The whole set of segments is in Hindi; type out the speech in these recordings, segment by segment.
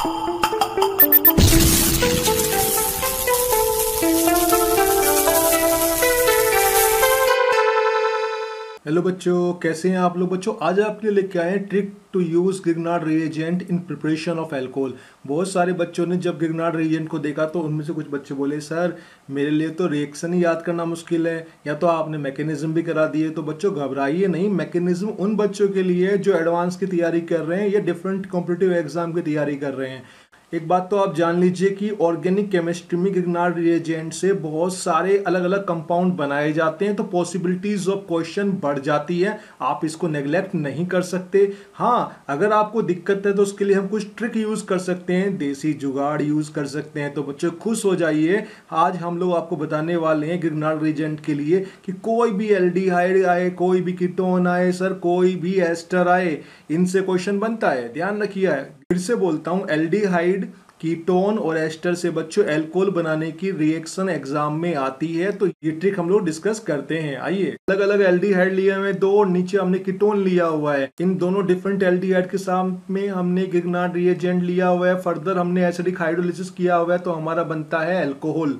हेलो बच्चों, कैसे हैं आप लोग। बच्चों आज आपके लिए लेके आए हैं trick to use Grignard reagent in preparation of alcohol. बहुत सारे बच्चों ने जब ग्रिग्नार्ड रिएजेंट को देखा तो उनमें से कुछ बच्चे बोले सर मेरे लिए तो रिएक्शन ही याद करना मुश्किल है, या तो आपने मैकेनिज्म भी करा दिए। तो बच्चों घबराइए नहीं, मैकेनिज्म उन बच्चों के लिए जो एडवांस की तैयारी कर रहे हैं या डिफरेंट कॉम्पिटिटिव एग्जाम की तैयारी कर रहे हैं। एक बात तो आप जान लीजिए कि ऑर्गेनिक केमिस्ट्री में ग्रिग्नार्ड रिएजेंट से बहुत सारे अलग अलग कंपाउंड बनाए जाते हैं, तो पॉसिबिलिटीज ऑफ क्वेश्चन बढ़ जाती है। आप इसको नेग्लेक्ट नहीं कर सकते। हाँ, अगर आपको दिक्कत है तो उसके लिए हम कुछ ट्रिक यूज कर सकते हैं, देसी जुगाड़ यूज कर सकते हैं। तो बच्चों खुश हो जाइए, आज हम लोग आपको बताने वाले हैं ग्रिग्नार्ड रिएजेंट के लिए कि कोई भी एल्डिहाइड आए, कोई भी कीटोन आए, सर कोई भी एस्टर आए, इनसे क्वेश्चन बनता है। ध्यान रखिए, फिर से बोलता हूं, एल्डिहाइड, कीटोन और एस्टर से बच्चों अल्कोहल बनाने की रिएक्शन एग्जाम में आती है। तो ये ट्रिक हम लोग डिस्कस करते हैं। आइए, अलग अलग एल्डिहाइड लिए हुए दो और नीचे हमने कीटोन लिया हुआ है। इन दोनों डिफरेंट एल्डिहाइड के साथ में हमने ग्रिग्नार्ड रिएजेंट लिया हुआ है। फर्दर हमने एसिडिक हाइड्रोलिसिस किया हुआ है, तो हमारा बनता है अल्कोहल।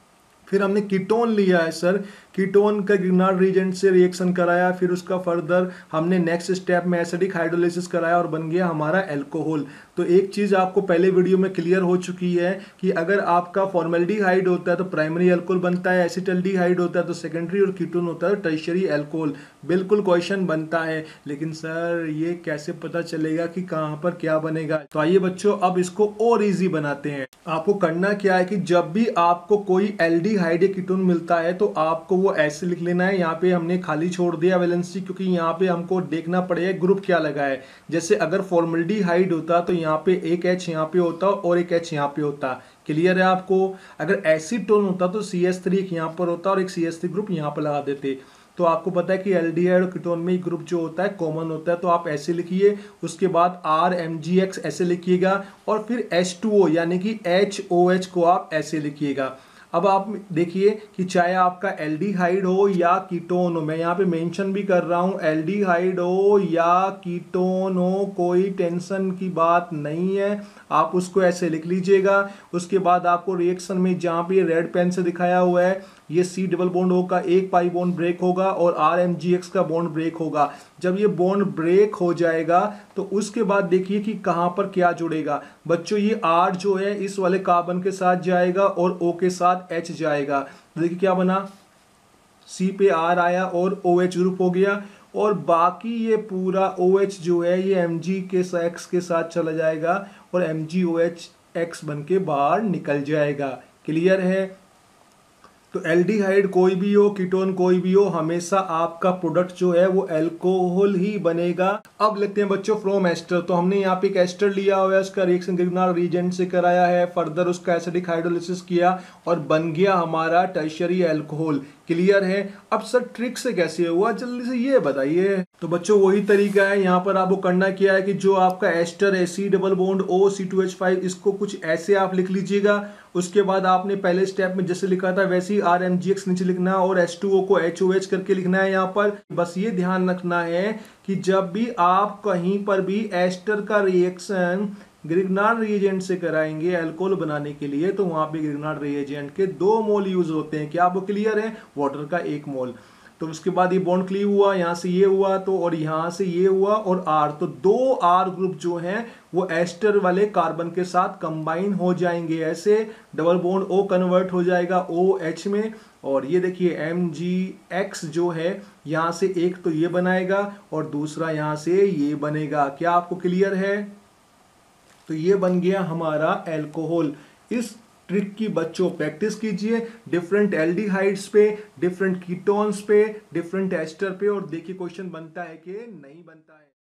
फिर हमने कीटोन लिया है सर, कीटोन का ग्रिग्नार्ड रिएजेंट से रिएक्शन कराया, फिर उसका फर्दर हमने नेक्स्ट स्टेप में एसिडिक हाइड्रोलिसिस कराया और बन गया हमारा अल्कोहल। तो एक चीज आपको पहले वीडियो में क्लियर हो चुकी है कि अगर आपका फॉर्मल्डिहाइड होता है तो प्राइमरी अल्कोहल बनता है, एसिटल्डिहाइड होता है तो सेकेंडरी, और कीटोन होता है टर्शियरी अल्कोहल। बिल्कुल क्वेश्चन बनता है, लेकिन सर ये कैसे पता चलेगा कि कहां पर क्या बनेगा। तो आइए बच्चों अब इसको और इजी बनाते हैं। आपको करना क्या है कि जब भी आपको कोई एल्डिहाइड या कीटोन मिलता है तो आपको वो ऐसे लिख लेना है। यहाँ पे हमने खाली छोड़ दिया वैलेंसी, क्योंकि यहाँ पे हमको देखना पड़ेगा ग्रुप क्या लगा है। जैसे अगर फॉर्मल्डिहाइड होता तो यहाँ पे एक H यहाँ पे होता और एक H यहाँ पे होता। क्लियर है आपको। अगर एसीटोन होता तो CH3 एक यहाँ पर होता और एक CH3 ग्रुप यहाँ पर लगा देते। तो आपको पता है कि एल्डिहाइड और कीटोन में ग्रुप जो होता है कॉमन होता है, तो आप ऐसे लिखिए। उसके बाद RMgX ऐसे लिखिएगा और फिर H2O यानी कि HOH को आप ऐसे लिखिएगा। अब आप देखिए कि चाहे आपका एल्डिहाइड हो या कीटोन हो, मैं यहाँ पे मेंशन भी कर रहा हूँ, एल्डिहाइड हो या कीटोन हो, कोई टेंशन की बात नहीं है। आप उसको ऐसे लिख लीजिएगा। उसके बाद आपको रिएक्शन में जहाँ पे रेड पेन से दिखाया हुआ है, ये C डबल बॉन्ड O का एक पाई बॉन्ड ब्रेक होगा और RMgX का बॉन्ड ब्रेक होगा। जब ये बॉन्ड ब्रेक हो जाएगा तो उसके बाद देखिए कि कहां पर क्या जुड़ेगा। बच्चों ये R जो है इस वाले कार्बन के साथ जाएगा और O के साथ H जाएगा। तो देखिए क्या बना, C पे R आया और OH ग्रुप हो गया, और बाकी ये पूरा OH जो है ये Mg के X के साथ चला जाएगा और MgOH बन के बाहर निकल जाएगा। क्लियर है। तो एल्डिहाइड कोई भी हो, कीटोन कोई भी हो, हमेशा आपका प्रोडक्ट जो है वो अल्कोहल ही बनेगा। अब लेते हैं बच्चों फ्रॉम एस्टर। तो हमने यहाँ पे एक एस्टर लिया हुआ है, उसका रिएक्शन ग्रिग्नार्ड रिएजेंट से कराया है, फर्दर उसका एसिडिक हाइड्रोलिसिस किया और बन गया हमारा टर्शियरी अल्कोहल। क्लियर है। अब सर ट्रिक से कैसे हुआ, जल्दी से ये बताइए। तो बच्चों वही तरीका है, यहाँ पर आपको करना क्या है कि जो आपका एस्टर है C double bond O C2H5, इसको कुछ ऐसे आप लिख लीजिएगा। उसके बाद आपने पहले स्टेप में जैसे लिखा था वैसे ही RMgX नीचे लिखना है और H2O को HOH करके लिखना है। यहाँ पर बस ये ध्यान रखना है कि जब भी आप कहीं पर भी एस्टर का रिएक्शन ग्रिग्नार्ड रिएजेंट से कराएंगे अल्कोहल बनाने के लिए, तो वहां पे ग्रिग्नार्ड रिएजेंट के 2 मोल यूज होते हैं। क्या आपको क्लियर है। वाटर का 1 मोल। तो उसके बाद ये बॉन्ड क्लीव हुआ, यहां से ये हुआ तो, और यहां से ये हुआ और R, तो 2 R ग्रुप जो हैं वो एस्टर वाले कार्बन के साथ कंबाइन हो जाएंगे। ऐसे डबल बॉन्ड O कन्वर्ट हो जाएगा OH में, और ये देखिए MgX जो है यहां से एक तो ये बनाएगा और दूसरा यहां से ये बनेगा। क्या आपको क्लियर है। तो ये बन गया हमारा अल्कोहल। इस ट्रिक की बच्चों प्रैक्टिस कीजिए डिफरेंट एल्डिहाइड्स पे, डिफरेंट कीटोन्स पे, डिफरेंट एस्टर पे, और देखिए क्वेश्चन बनता है कि नहीं बनता है।